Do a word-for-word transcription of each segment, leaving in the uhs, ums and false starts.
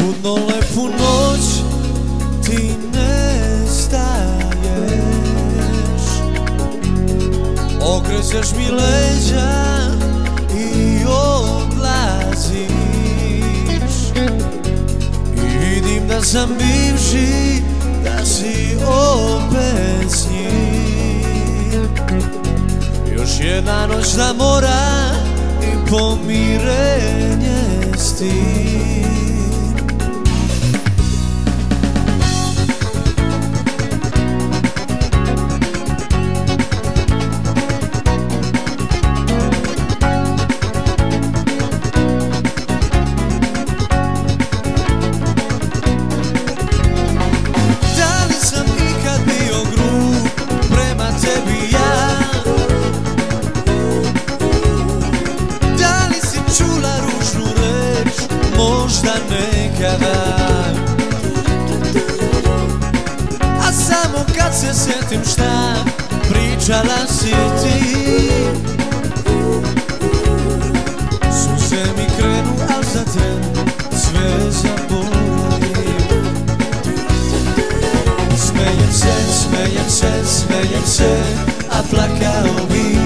Čudno lepu noć ti nestaješ, okrećeš mi leđa i odlaziš. I vidim da sam bivši, da si opet s njim. Još jedna noć na mora i pomirenje s tim. Možda nekada, a samo kad se sjetim šta pričala si ti, suze mi krenu, al za tren sve zaboravim. Smejem se, smejem se, smejem se, a plakao bi.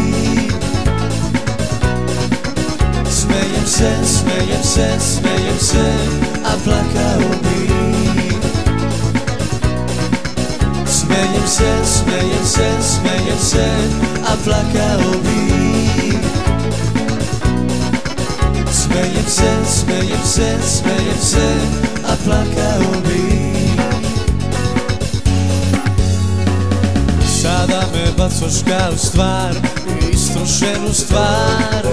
Smejem se, smejem se, smejem se, a plakao bi. Smejem se, smejem se, smejem se, a plakao bi. Smejem se, smejem se, smejem se, a plakao bi. Sada me bacoš kao stvar, istrošenu stvar.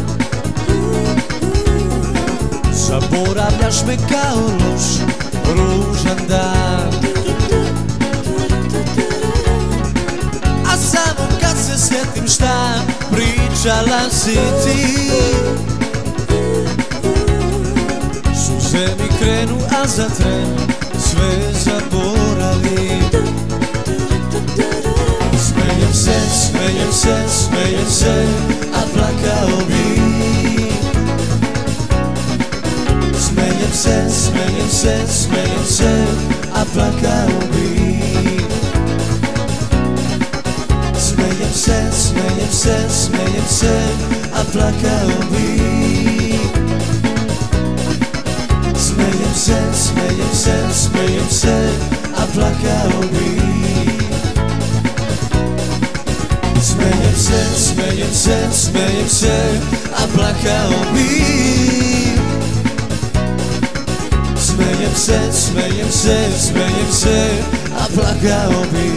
Zaboravljaš me kao loš, ružan dan. A samo kad se sjetim šta pričala si ti, suze mi krenu, a za tren sve zaboravim. Smejem se, smejem se, smejem se, a plakao bi. Smejem se, smejem se, smejem se, a plakao bi. Smejem se, smejem se, smejem se, a plakao bi. Smejem se, smejem se, smejem se, a plakao bi. Smejem se, smejem se, smejem se, a plakao bi. Smejem se, smejem se, smejem se, a plakao bi.